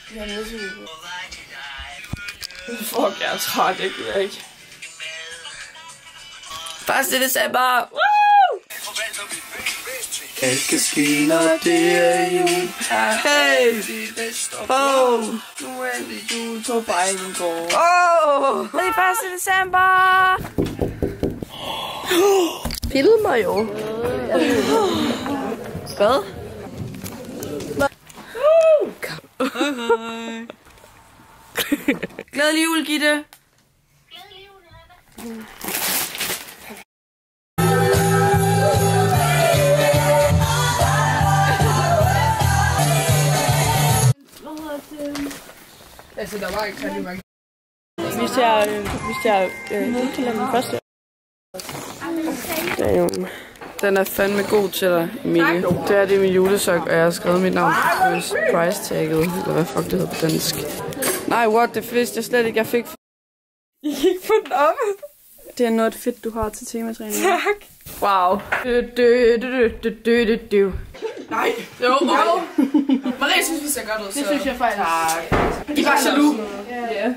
Jeg er nødt til det. Fuck, jeg er træt, ikke væk. 1. december! Woo! Alt kan ske, når det er jul. Hey, nu er det jul på Bejlengård. Det er 1. december! Filmer jo. Hvad? Glædelig jul, Gitte. Glædelig jul, altså, der var ikke rigtig mange. Hvis jeg til den første. Den er fandme god til dig, Emilie. Det er det med julesok, og jeg har skrevet mit navn på price-tagget, eller hvad fuck det hedder på dansk. Nej, what, det vidste jeg slet ikke, jeg fik. I kan ikke få den op. Det er noget fedt, du har til tematræning. Tak. Wow. Nej. Jo. Marie synes, vi ser godt ud. Det synes jeg faktisk. Tak. I var jaloux. Ja.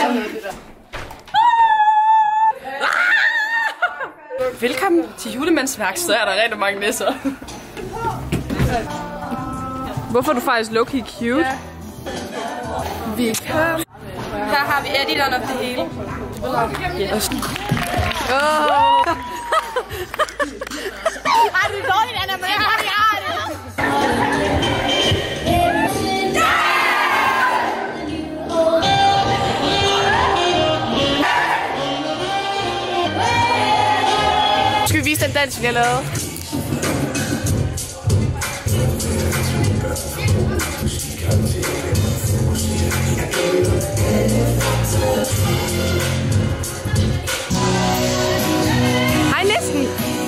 Velkommen til julemandsværksted. Er der rigtig mange nisser. Hvorfor er du faktisk low-key cute? Ja. Velkommen. Her har vi editoren of det hele. Yes. Ej, det er dårligt, Anna, men jeg har det. Skal vi vise den dans, vi har lavet? Hej, næsten.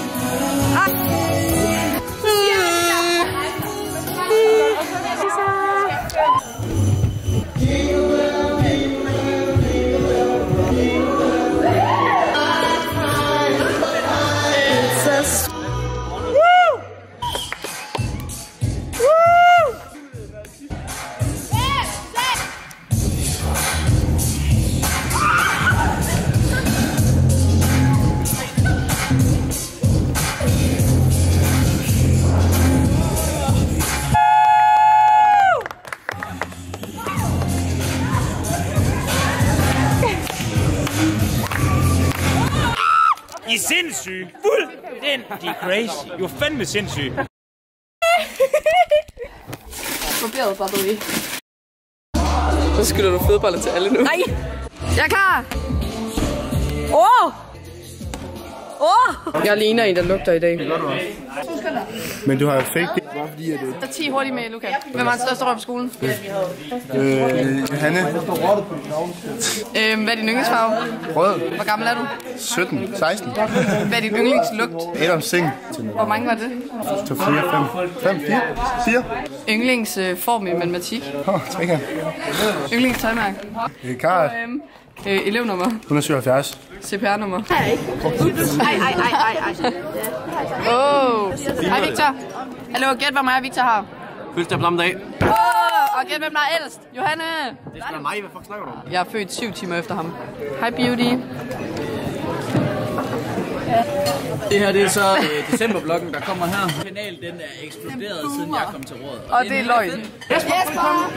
I er sindssyge! Fuldstændig crazy! I er fandme sindssyge! Forbedret batteri. Så skylder du fodboller til alle nu. Nej! Jeg er klar! Jeg ligner en, der lugter i dag. Men du har fake det. Bare fordi at det... Der er 10 hurtigt med, Luca. Hvem har den største røv på skolen? Hanne. Hvad er din yndlingsfarve? Rød. Hvor gammel er du? 17. 16. Hvad er din yndlingslugt? Adams Sing. Hvor mange var det? 2, 4, 5, 4. 4. Yndlingsform i matematik? 3 her. Yndlingstøjmærke? Karl. Elevnummer? 177. CPR-nummer? Nej, ikke. Hej Victor. Hallo, gæt hvad mig og Victor har. Fødselsdag på samme dag. Og gæt hvem der er ældst. Johanne. Det er sgu da mig, hvad fuck snakker du om? Jeg er født 7 timer efter ham. Hej Beauty. Det her det er så decemberbloggen, der kommer her. Kanalen den er eksploderet siden jeg kom til rådet. Og det er løgn. Jesper!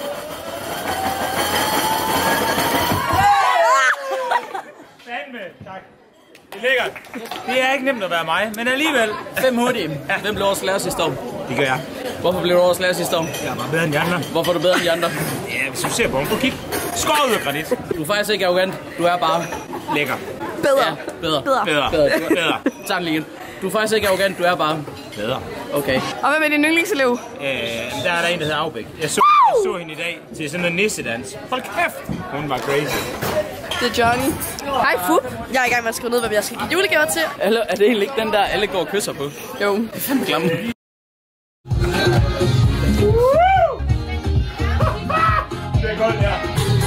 Tak. Det er lækkert. Det er ikke nemt at være mig, men alligevel. 5 hurtige. Ja. Hvem blev årets lærer sidste år? Det gør jeg. Hvorfor blev du årets lærer sidste år? Jeg var bedre end de andre. Hvorfor er du bedre end de andre? Ja, hvis du ser på ham, du kig. Skåret ud af granit. Du er faktisk ikke arrogant. Du er bare lækker. Bedre. Ja, bedre. Bedre. Tag den lige igen. Du er faktisk ikke arrogant. Du er bare bedre. okay. Og hvem er din yndlingselev? Der er der en, der hedder Afbæk. Jeg så hende i dag til sådan en nissedans. Hold kæft, hun var crazy. Det er Johnny. Hej Fup. Jeg er i gang med at skrive ned, hvad jeg skal give julegaver til. Eller er det egentlig ikke den der, alle går og kysser på? Jo. Det er fandme klamme. Det er godt, ja.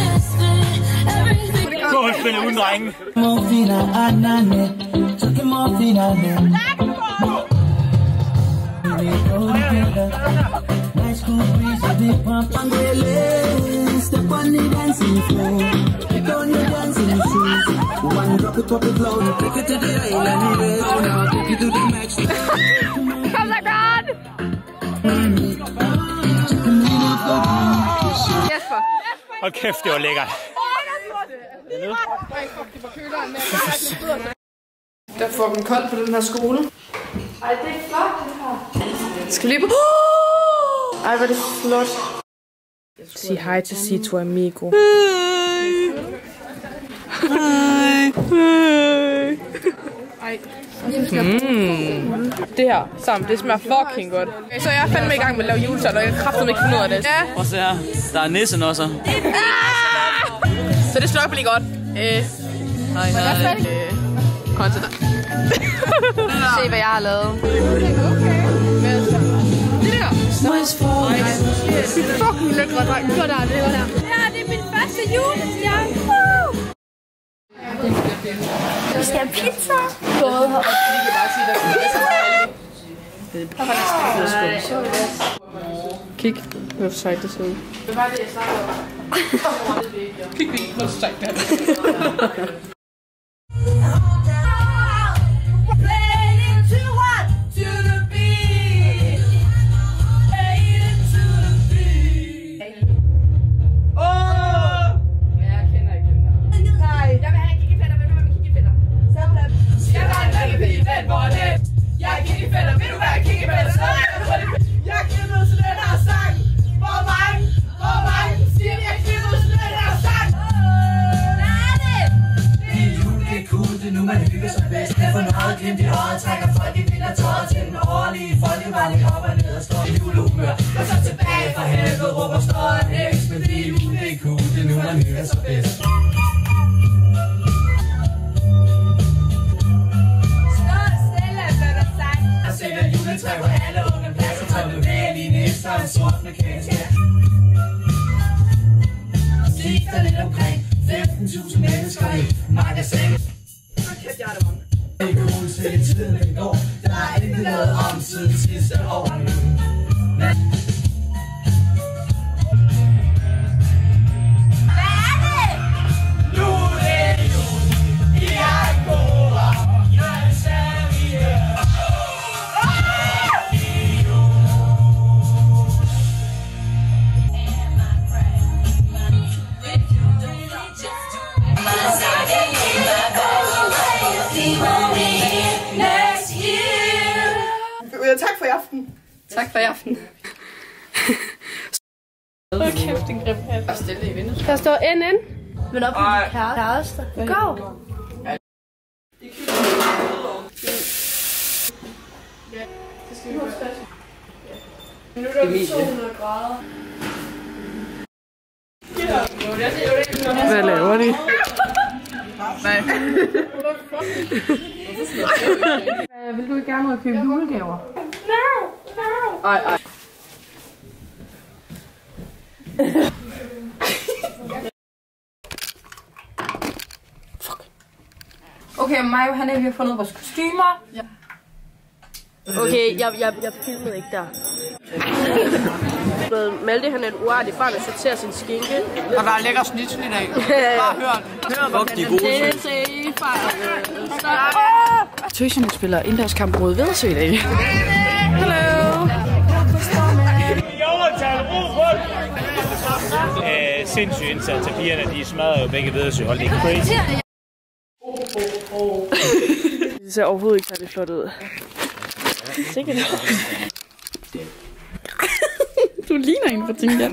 Gå og spille uden drenge. Nice cool breeze, a big pump on the Kom så godt! Jesper. Hold kæft, det var lækkert. Der er fucking koldt på den her skole. Ej, det er flot, det her. Skal vi lige på... Ej, hvor er det flot. Sig hej til Cito Amigo. Det her sammen, det smager fucking godt. Okay, så jeg er fandme i gang med at lave juletøj, og jeg kan kraftedeme ikke finde ud af det. Ja. Prøv at se her. Der er nissen også. Så det skal nok blive godt. Hej. Content. Se, hvad jeg har lavet. Det der. Det er fucking lækre, dreng. Det var der. Ja, det er min første julestjerne. Vi skal have pizza. Både her. Kig, hvor sejt det ser ud. Det var det, jeg snakkede om. Kig, hvor sejt det er. Tak for i aften. Tak for i aften. Hold kæft, en grim hat. Og stille i vinduet. Der står NN. Men op på din kæreste. Gå. Nu er der 200 grader. Hvad laver de? Nej. Vil du ikke gerne købe julegaver? Nej. Ej. Fuck. Okay, mig og Hanne, vi har fundet vores kostymer. Ja. Okay, jeg filmede ikke der. Malte, han er et uartigt barn, der sorterer sin skinke. Og der er lækker snit i dag. Bare hør den. Fuck, de er gode. Tøserne spiller indendørskamp mod Vedersø i dag. Hallo. Sindssygt indsats til pigerne, de smadrer jo begge Vedersø. Hold det ikke crazy. Det ser overhovedet ikke særlig flot ud. Sikkert. Du ligner en fra Tinga.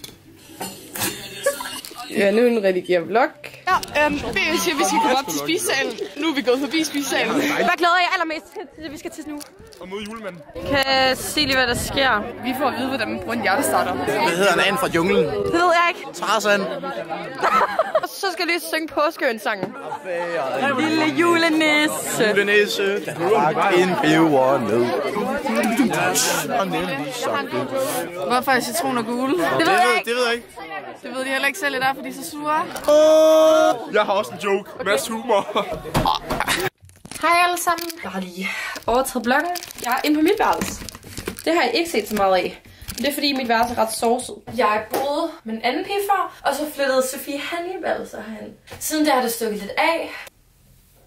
Ja, nu er den redigerer vlog. Ja, BL siger, vi skal gå op til spisesalen. Nu er vi gået forbi spisesalen. Hvad glæder jeg allermest til, vi skal til nu? Og møde julemanden. Kan se lige, hvad der sker. Vi får at vide, hvordan man bruger en hjertestarter. Hvad hedder en and fra junglen? Det ved jeg ikke. Tarzan. Og så skal jeg lige synge påskeøen-sangen. Lille julenisse. Julenisse, der drak en peber ned. Og nemlig som det. Hvorfor er citron og gule? Det ved jeg ikke. Det ved jeg ikke. Det ved de heller ikke selv, det er, fordi de er så sure. Jeg har også en joke. Mads humor. Hej alle sammen. Jeg har lige overtaget bloggen. Jeg er inde på mit værelse. Det har jeg ikke set så meget af. Det er fordi mit værelse er ret sovset. Jeg boede med en anden pige før, og så flyttede Sofie Hannibal så hen. Siden der har det stukket lidt af.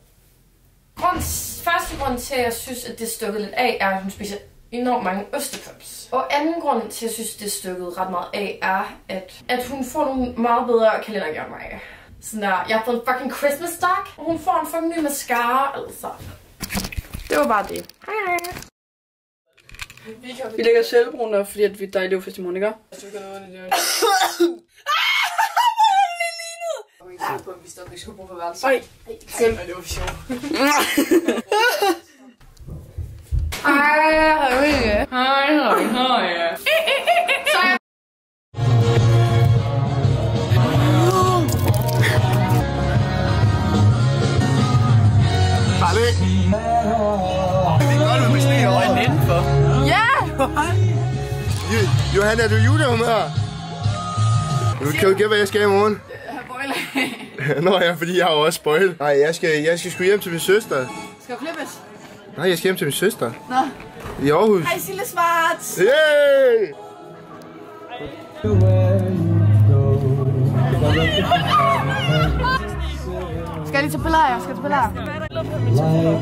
Første grund til, at jeg synes, at det er stukket lidt af, er, at hun spiser enormt mange ostepops. Og anden grund til, at jeg synes, det er stukket ret meget af, er, at hun får nogle meget bedre kalendergør end mig. Sådan der, jeg har fået en fucking Christmas stak, og hun får en fucking ny mascara, altså. Det var bare det. Hej. Vi lægger selvbruner, fordi at der er elevfest i morgen, ikke? Vi står ikke skulle bruge for værelse. Ej. Det var sjovt. Vi gør det med sne i øjnene indenfor. Ja! Johanna, er du julehumør? Kan du gætte, hvad jeg skal i morgen? Nå ja, fordi jeg har også spoilet. Nej, jeg skal sgu hjem til min søster. Skal du flippes? Nej, jeg skal hjem til min søster. Nå. I Aarhus. Hej, Sille Svarts! Yay! Skal jeg lige tage billeder af jer? Skal jeg tage billeder af jer?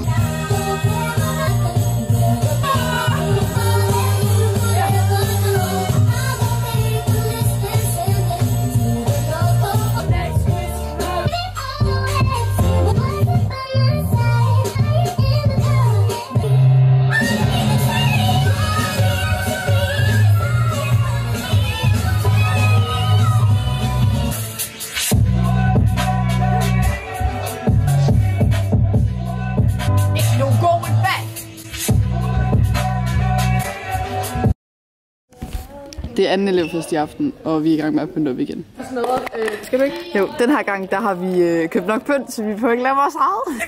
Det er anden elevfest i aften, og vi er i gang med at pynte op igen. Skal du ikke? Jo, den her gang, der har vi købt nok pynt, så vi får ikke lave vores eget.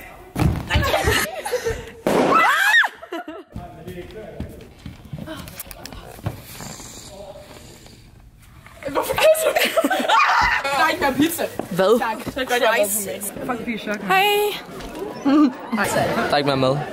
Hvorfor kysser du? Der er ikke mere pizza. Hvad? Tak. Så godt, jeg er fuck, det er chok. Hej. Der er ikke mere mad.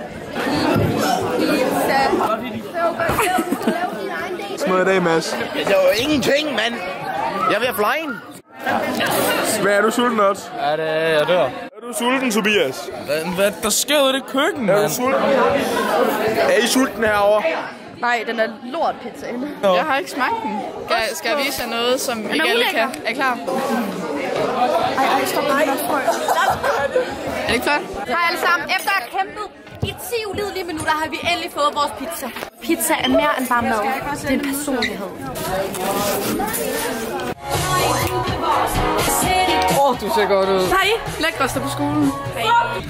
Smød dag, Mads. Det er jo ingenting, mand. Jeg er ved at flyne. Hvad er du sulten også? Ja, det er jeg dør. Er du sulten, Tobias? Hvad der sker ud i det køkken, Er du sulten? Er I sulten herovre? Nej, den er lort pizza. Jeg har ikke smagt den. Skal jeg vise jer noget, som ikke alle kan? Er I klar? Ej, stop. Nej, Er det ikke klart? Hej alle sammen. Efter at have kæmpet i 10 ulidelige minutter, har vi endelig fået vores pizza. Pizza er mere end bare mad. Det er en personlighed. Du ser godt ud. Hej, lækreste på skolen. Hej.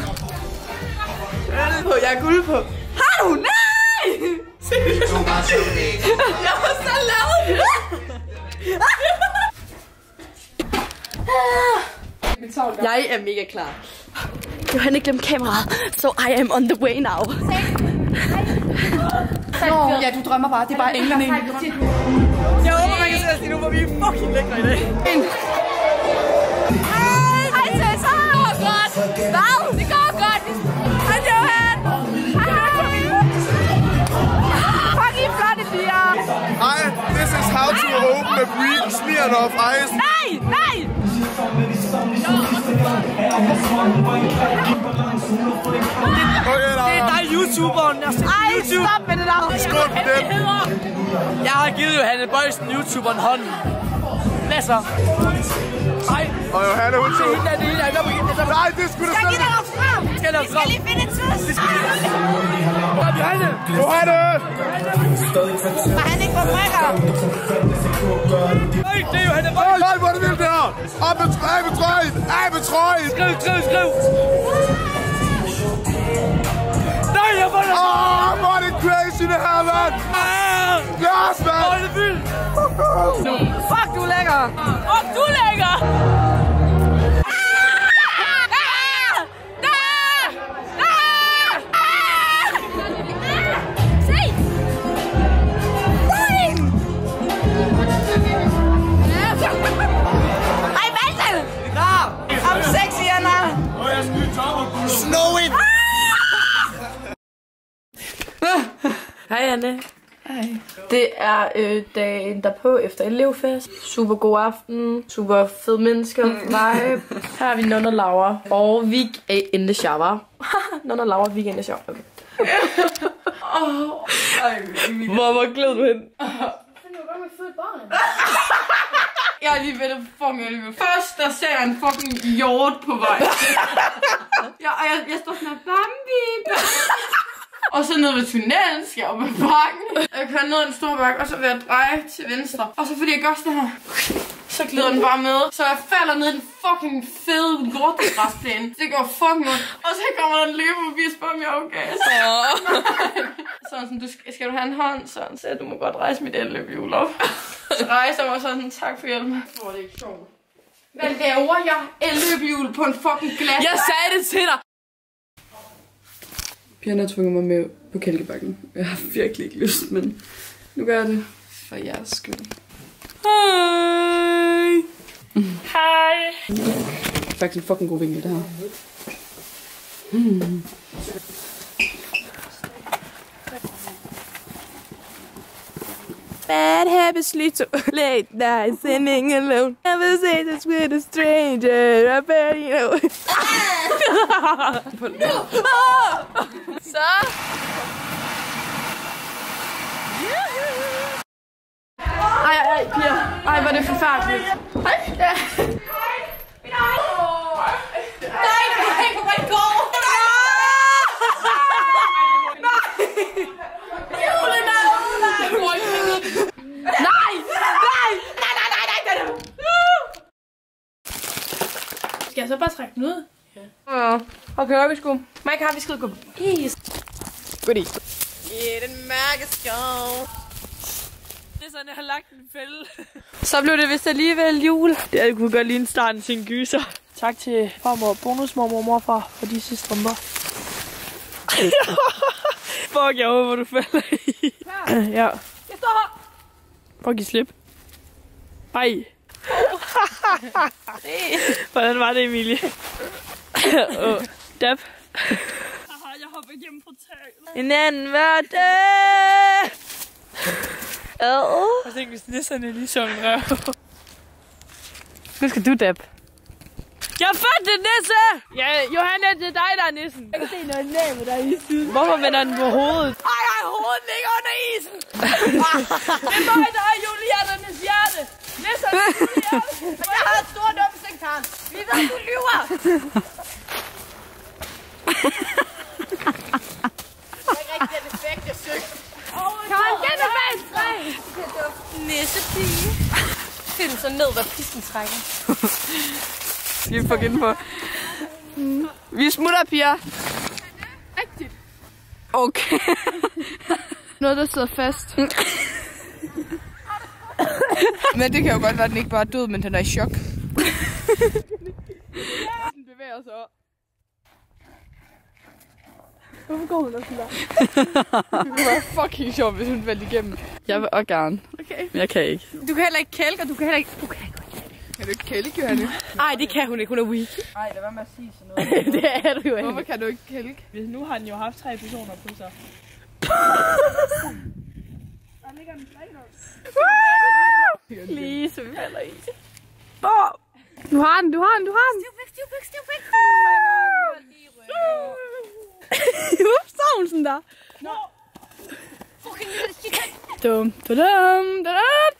Jeg er guld på. Har du? Nej! Jeg har så lavet det. Jeg er mega klar. Johanne glemte kameraet, so I am on the way now. Nå, ja, du drømmer bare. Det er bare englene. Jeg håber, man kan se os lige nu, hvor vi er fucking lækre i dag. Hej, Tessa. Det går godt. Hvad? Det går godt. Hej, Johan. Hej. Fuck, I er flotte piger. Hi, this is how to open a green Smirnoff Ice. Nej, nej. Okay, Det er dig, YouTuberen. Jeg Ej, stop med det der. skål for dem. Jeg har givet Johanne Bøjsen, YouTuberen, hånden. Hvad så? Hej. Og Johanne, hun tog. Nej, det er sgu da selv. Skal jeg lige finde en tus? Johanne. Johanne! Var han ikke på brækker? Øj, det er Johanne Bøjsen. Nej, hvor er det vildt det her! Af med trøjen! Af med trøjen! Skriv. Nej, jeg får det. Hvor er det crazy det her, mand! Lars, mand! Hvor er det vildt. Fuck, du er lækker. Du er lækker. Hej Anne. Hej. Det er dagen derpå efter elevfest. Super god aften. Super fede mennesker. Vibe. Her er vi Nonna Laura. Og vi er in the shower. Når Laura weekend er sjov. Okay. Hvor gled du hen? Jeg er lige ved det fucking alligevel. Først der ser jeg en fucking hjort på vej. Jeg står sådan her, Bambi. Og så ned ved tunnelen, skal jeg op ad bakken. Jeg kører ned ad en stor bakke, og så vil jeg dreje til venstre. Og så fordi jeg gør sådan her, så glider den bare med. Så jeg falder ned i den fucking fede lortegræsplæne. Det går fucking ondt. Og så kommer der en løber forbi og spørger, om jeg er okay. Sådan, skal du have en hånd? Sådan, så du må godt rejse mit elløbehjul op. Så rejser jeg mig sådan, tak for hjælpen. Det er ikke sjovt. Hvad laver jeg elløbehjul på en fucking glas? Jeg sagde det til dig! Pigerne har tvunget mig med på Kælkebakken. Jeg har virkelig ikke lyst, men nu gør jeg det for jeres skyld. Hej! Hej! Det er faktisk en fucking god vinkel, det her. Bad habits lead to late night sitting alone. Never say this with a stranger. I bet you know. Så. Ej, piger. Ej, hvor er det forfærdeligt. Hej. Ja. Nej, hvor man går. Skal jeg så bare trække den ud? Ja. Okay, vi skulle. Mike, har vi skide gå. Yes. Goodie. I den mørke skov. Det er sådan, jeg har lagt en fælde. Så blev det vist alligevel jul. Det kunne godt ligne starten til en gyser. Tak til farmor, bonusmor og morfar for disse strømper. Fuck, jeg håber, du falder i. Ja. Jeg står her. Prøv at give slip. Ej. Hvordan var det, Emilie? Dab. Jeg hopper igennem portalen. En anden hverdag. Jeg tænker, hvis nisserne lige så en røv. Nu skal du dab. Jeg fandt en nisse! Ja, Johanna, det er dig, der er nissen. Jeg kan se noget næb, der er i siden. Hvorfor vender den på hovedet? Ej, hovedet ligger under isen. Det er mig, der er Julianernes hjerte. Nissernes hjerte. Jeg har et stort opsigt, Karen. Vi ved, du lyver. Det er ikke rigtig den effekt, jeg søgte. Karen, den er bag en træ. Nissepige. Find så ned, hvad pisten trækker. Skal vi få ind på? Vi smutter, piger. Rigtigt. Okay. Noget, der sidder fast. Men det kan jo godt være, at den ikke bare er død, men den er i chok. Den bevæger sig. Hvorfor går hun også der? Det kunne være fucking sjovt, hvis hun faldt igennem. Jeg vil også gerne. Okay. Men jeg kan ikke. Du kan heller ikke kælke, og du kan heller ikke... Kan du ikke kælke, Johanne? Nej, det kan hun ikke. Hun er weak. Nej, lad være med at sige sådan noget. Det er du jo ikke. Hvorfor kan du ikke kælke? Nu har den jo haft 3 personer på sig. Lige så vi falder i. Du har den. Stiv væk. Ups, så hun sådan der. Fucking Dum, da-dum, da-dum.